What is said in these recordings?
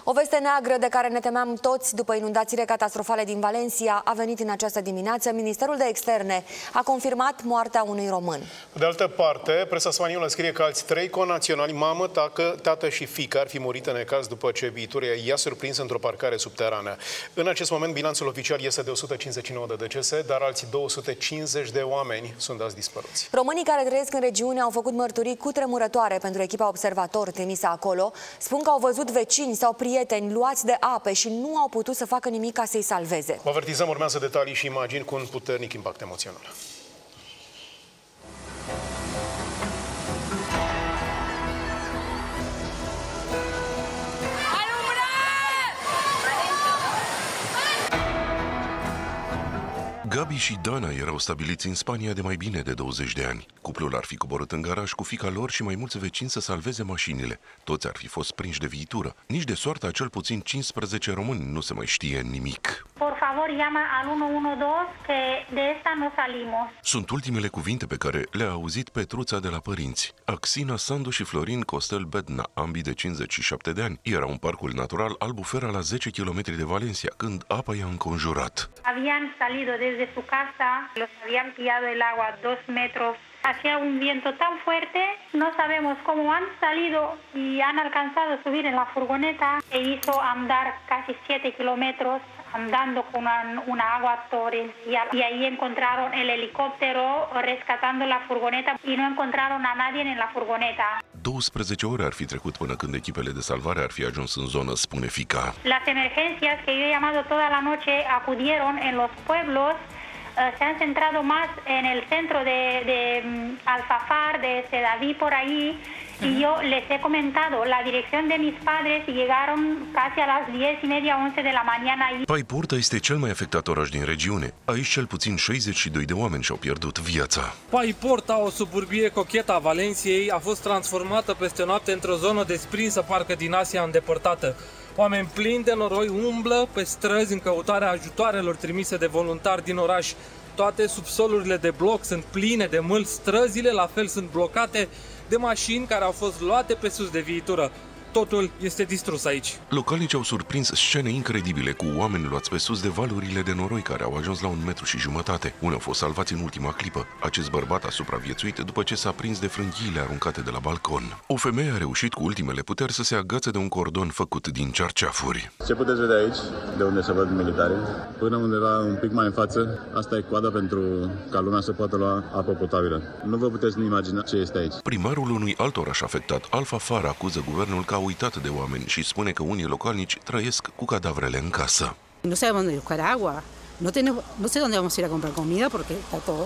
O veste neagră de care ne temeam toți după inundațiile catastrofale din Valencia a venit în această dimineață. Ministerul de Externe a confirmat moartea unui român. De altă parte, presa spaniolă scrie că alți 3 conaționali, mamă, tată și fiică, ar fi murit în necaz după ce viitorul i-a surprins într-o parcare subterană. În acest moment, bilanțul oficial este de 159 de decese, dar alții 250 de oameni sunt dați dispăruți. Românii care trăiesc în regiune au făcut mărturii cutremurătoare pentru echipa Observator trimisă acolo. Spun că au văzut vecini sau prieteni luați de ape și nu au putut să facă nimic ca să-i salveze. Vă avertizăm, urmează detalii și imagini cu un puternic impact emoțional. Gabi și Dana erau stabiliți în Spania de mai bine de 20 de ani. Cuplul ar fi coborât în garaj cu fiica lor și mai mulți vecini să salveze mașinile. Toți ar fi fost prinși de viitură. Nici de soarta a cel puțin 15 români nu se mai știe nimic. Por favor, llama al 112 que de esta no salimos. Sunt ultimele cuvinte pe care le-a auzit Petruța de la părinți. Axina Sandu și Florin Costel Bedna, ambii de 57 de ani, erau în parcul natural Albufera la 10 km de Valencia, când apa i-a înconjurat. Habían salido desde su casa, los habían pillado el agua 2 metros. Hacía un viento tan fuerte, no sabemos cómo han salido y han alcanzado a subir en la furgoneta e hizo andar casi 7 kilómetros andando con una agua torrencial. Y ahí encontraron el helicóptero rescatando la furgoneta y no encontraron a nadie en la furgoneta. 12 ore ar fi trecut până când echipele de salvare ar fi ajuns în zonă, spune fiica. Las emergencias que yo he llamado toda la noche acudieron en los pueblos. Se han centrado más en el centro de Alfafar, de Sedaví, por ahí, y yo les he comentado la dirección de mis padres y llegaron casi a las 10:30, 11 de la mañana. Paiporta este cel mai afectat oraș din regiune. Aici cel puțin 62 de oameni și-au pierdut viața. Paiporta, o suburbie cochetă a Valenciei, a fost transformată peste noapte într-o zonă desprinsă, parcă din Asia îndepărtată. Oameni plini de noroi umblă pe străzi în căutarea ajutoarelor trimise de voluntari din oraș. Toate subsolurile de bloc sunt pline de mâl, străzile la fel sunt blocate de mașini care au fost luate pe sus de viitură. Totul este distrus aici. Localnicii au surprins scene incredibile cu oameni luați pe sus de valurile de noroi care au ajuns la 1,5 metri. Unii au fost salvați în ultima clipă. Acest bărbat a supraviețuit după ce s-a prins de frânghiile aruncate de la balcon. O femeie a reușit cu ultimele puteri să se agațe de un cordon făcut din cerceafuri. Ce puteți vedea aici, de unde se văd militari? Până undeva un pic mai în față, asta e coada pentru ca lumea să poată lua apă potabilă. Nu vă puteți imagina ce este aici. Primarul unui alt oraș afectat, Alfafar, acuză guvernul că a uitat de oameni și spune că unii localnici trăiesc cu cadavrele în casă. No sabemos dónde buscar agua. No sé dónde vamos a ir a comprar comida porque está todo.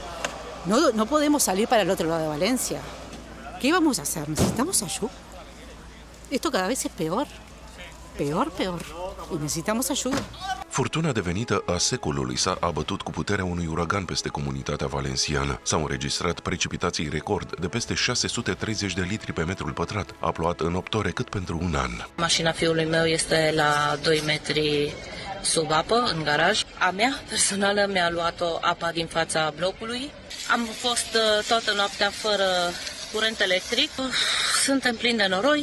No podemos salir para el otro lado de Valencia. ¿Qué vamos a hacer? Necesitamos ayuda. Esto cada vez es peor. Peor. Y necesitamos ayuda. Furtuna devenită a secolului s-a abătut cu puterea unui uragan peste comunitatea valenciană. S-au înregistrat precipitații record de peste 630 de litri pe metrul pătrat. A plouat în 8 ore cât pentru un an. Mașina fiului meu este la 2 metri sub apă, în garaj. A mea personală mi-a luat-o apa din fața blocului. Am fost toată noaptea fără curent electric. Suntem plini de noroi.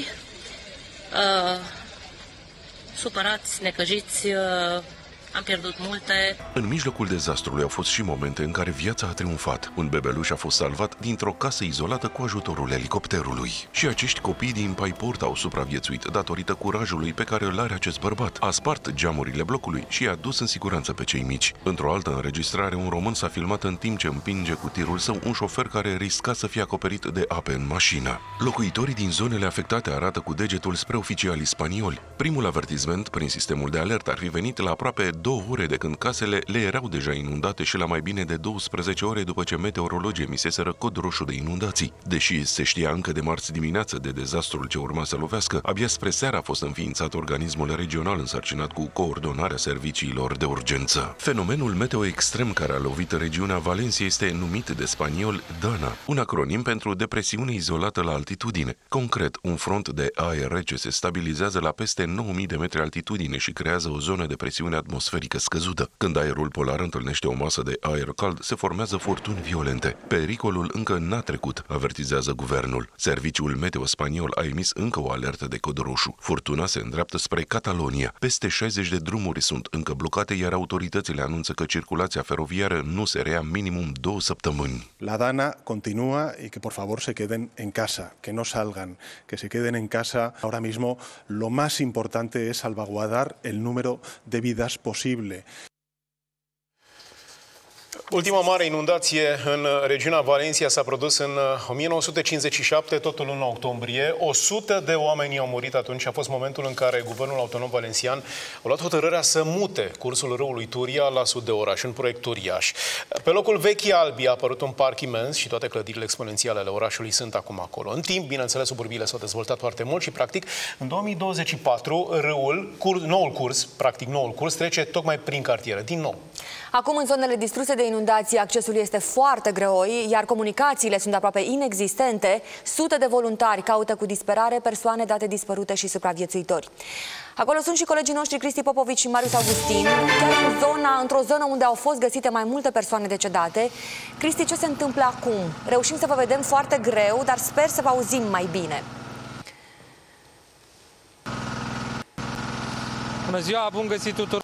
Supărați, necăjiți, am pierdut multe. În mijlocul dezastrului au fost și momente în care viața a triumfat. Un bebeluș a fost salvat dintr-o casă izolată cu ajutorul elicopterului. Și acești copii din Paiporta au supraviețuit datorită curajului pe care îl are acest bărbat. A spart geamurile blocului și i-a dus în siguranță pe cei mici. Într-o altă înregistrare, un român s-a filmat în timp ce împinge cu tirul său un șofer care risca să fie acoperit de ape în mașină. Locuitorii din zonele afectate arată cu degetul spre oficialii spanioli. Primul avertisment prin sistemul de alertă ar fi venit la aproape 2 ore de când casele le erau deja inundate și la mai bine de 12 ore după ce meteorologii emiseseră cod roșu de inundații. Deși se știa încă de marți dimineață de dezastrul ce urma să lovească, abia spre seară a fost înființat organismul regional însărcinat cu coordonarea serviciilor de urgență. Fenomenul meteo extrem care a lovit regiunea Valenciei este numit de spaniol Dana, un acronim pentru depresiune izolată la altitudine. Concret, un front de aer rece se stabilizează la peste 9000 de metri altitudine și creează o zonă de presiune atmosferică atmosferică scăzută. Când aerul polar întâlnește o masă de aer cald, se formează furtuni violente. Pericolul încă n-a trecut, avertizează guvernul. Serviciul meteo spaniol a emis încă o alertă de cod roșu. Furtuna se îndreaptă spre Catalonia. Peste 60 de drumuri sunt încă blocate, iar autoritățile anunță că circulația feroviară nu se rea minimum 2 săptămâni. La Dana continúa y que por favor se queden en casa, que no salgan, que se queden en casa. Ahora mismo lo más importante es salvaguardar el número de vidas posible. Ultima mare inundație în regiunea Valencia s-a produs în 1957, tot în luna octombrie. 100 de oameni au murit atunci. A fost momentul în care guvernul autonom valencian a luat hotărârea să mute cursul râului Turia la sud de oraș, un proiect uriaș. Pe locul vechii Albi a apărut un parc imens și toate clădirile exponențiale ale orașului sunt acum acolo. În timp, bineînțeles, suburbiile s-au dezvoltat foarte mult și, practic, în 2024, noul curs, trece tocmai prin cartiere, din nou. Acum, în zonele distruse de inundații, accesul este foarte greoi, iar comunicațiile sunt aproape inexistente. Sute de voluntari caută cu disperare persoane date dispărute și supraviețuitori. Acolo sunt și colegii noștri Cristi Popovici și Marius Augustin, chiar într-o zonă unde au fost găsite mai multe persoane decedate. Cristi, ce se întâmplă acum? Reușim să vă vedem foarte greu, dar sper să vă auzim mai bine. Bună ziua, bun găsit tuturor!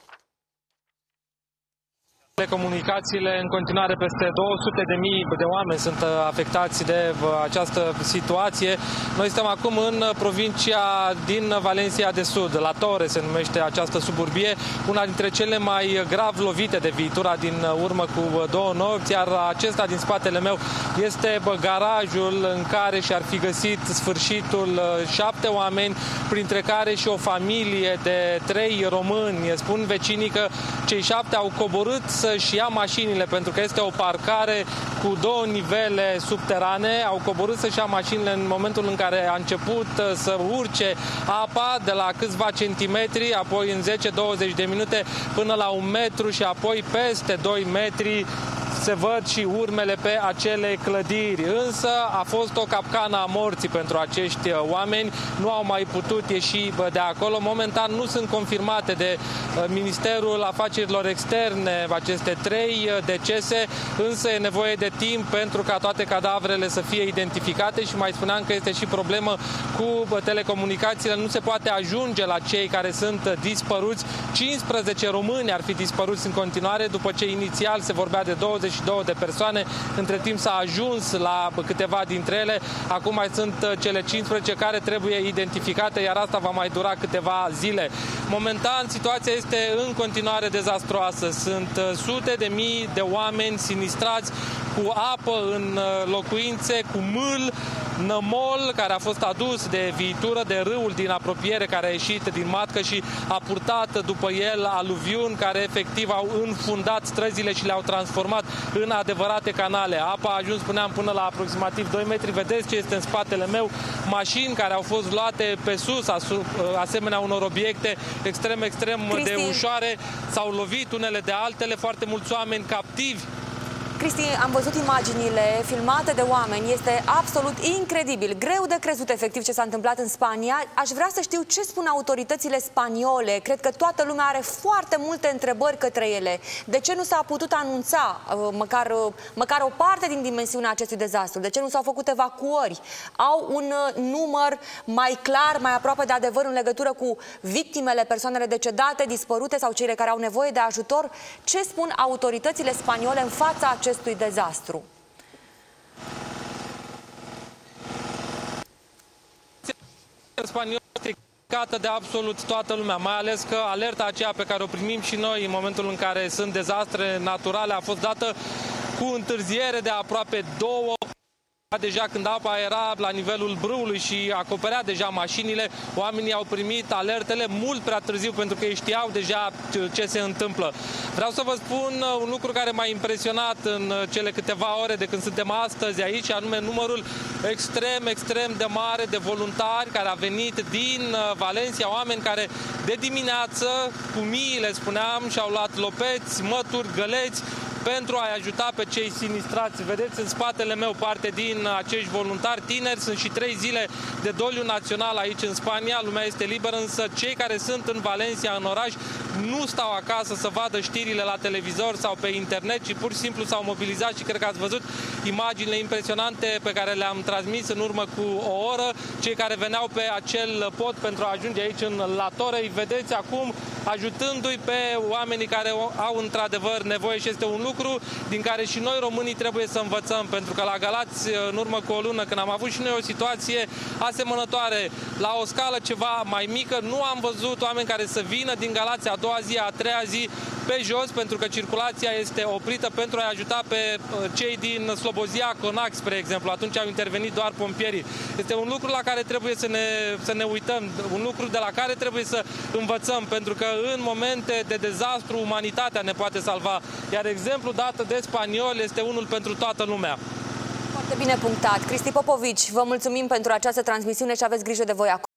Comunicațiile, în continuare, peste 200.000 de oameni sunt afectați de această situație. Noi suntem acum în provincia din Valencia de Sud, La Torre se numește această suburbie, una dintre cele mai grav lovite de viitura din urmă cu 2 nopți, iar acesta din spatele meu este garajul în care și-ar fi găsit sfârșitul 7 oameni, printre care și o familie de 3 români. Spun vecinii că cei 7 au coborât să-și ia mașinile, pentru că este o parcare cu 2 nivele subterane. Au coborât să-și ia mașinile în momentul în care a început să urce apa de la câțiva centimetri, apoi în 10-20 de minute până la 1 metru și apoi peste 2 metri se văd și urmele pe acele clădiri. Însă a fost o capcană a morții pentru acești oameni. Nu au mai putut ieși de acolo. Momentan nu sunt confirmate de Ministerul Afacerilor Externe aceste 3 decese, însă e nevoie de timp pentru ca toate cadavrele să fie identificate și mai spuneam că este și problemă cu telecomunicațiile. Nu se poate ajunge la cei care sunt dispăruți. 15 români ar fi dispăruți în continuare, după ce inițial se vorbea de 22 de persoane. Între timp s-a ajuns la câteva dintre ele. Acum mai sunt cele 15 care trebuie identificate, iar asta va mai dura câteva zile. Momentan situația este în continuare dezastruoasă. Sunt sute de mii de oameni sinistrați cu apă în locuințe, cu mâl, nămol care a fost adus de viitură de râul din apropiere, care a ieșit din matcă și a purtat după el aluviuni care efectiv au înfundat străzile și le-au transformat în adevărate canale. Apa a ajuns, spuneam, până la aproximativ 2 metri. Vedeți ce este în spatele meu, mașini care au fost luate pe sus, asemenea unor obiecte extrem de ușoare, s-au lovit unele de altele, foarte mulți oameni captivi. Cristi, am văzut imaginile filmate de oameni, este absolut incredibil, greu de crezut efectiv ce s-a întâmplat în Spania. Aș vrea să știu ce spun autoritățile spaniole. Cred că toată lumea are foarte multe întrebări către ele. De ce nu s-a putut anunța măcar o parte din dimensiunea acestui dezastru? De ce nu s-au făcut evacuări? Au un număr mai clar, mai aproape de adevăr în legătură cu victimele, persoanele decedate, dispărute sau cele care au nevoie de ajutor? Ce spun autoritățile spaniole în fața acestui dezastru? Spaniol este criticată de absolut toată lumea, mai ales că alerta aceea pe care o primim și noi în momentul în care sunt dezastre naturale a fost dată cu întârziere de aproape 2 deja când apa era la nivelul brâului și acoperea deja mașinile. Oamenii au primit alertele mult prea târziu pentru că ei știau deja ce se întâmplă. Vreau să vă spun un lucru care m-a impresionat în cele câteva ore de când suntem astăzi aici, anume numărul extrem de mare de voluntari care a venit din Valencia, oameni care de dimineață, cu miile spuneam, și-au luat lopeți, mături, găleți, pentru a-i ajuta pe cei sinistrați. Vedeți în spatele meu parte din acești voluntari tineri. Sunt și 3 zile de doliu național aici în Spania. Lumea este liberă, însă cei care sunt în Valencia, în oraș, nu stau acasă să vadă știrile la televizor sau pe internet, ci pur și simplu s-au mobilizat și cred că ați văzut imaginile impresionante pe care le-am transmis în urmă cu o oră. Cei care veneau pe acel pod pentru a ajunge aici în Latoră, îi vedeți acum ajutându-i pe oamenii care au într-adevăr nevoie și este un lucru din care și noi românii trebuie să învățăm, pentru că la Galați, în urmă cu o lună, când am avut și noi o situație asemănătoare, la o scală ceva mai mică, nu am văzut oameni care să vină din Galați a doua zi, a treia zi pe jos, pentru că circulația este oprită pentru a ajuta pe cei din Slobozia, Conac, spre exemplu. Atunci au intervenit doar pompierii. Este un lucru la care trebuie să ne uităm, un lucru de la care trebuie să învățăm, pentru că în momente de dezastru umanitatea ne poate salva. Iar exemplul dat de spanioli este unul pentru toată lumea. Foarte bine punctat. Cristi Popovici, vă mulțumim pentru această transmisiune și aveți grijă de voi acolo.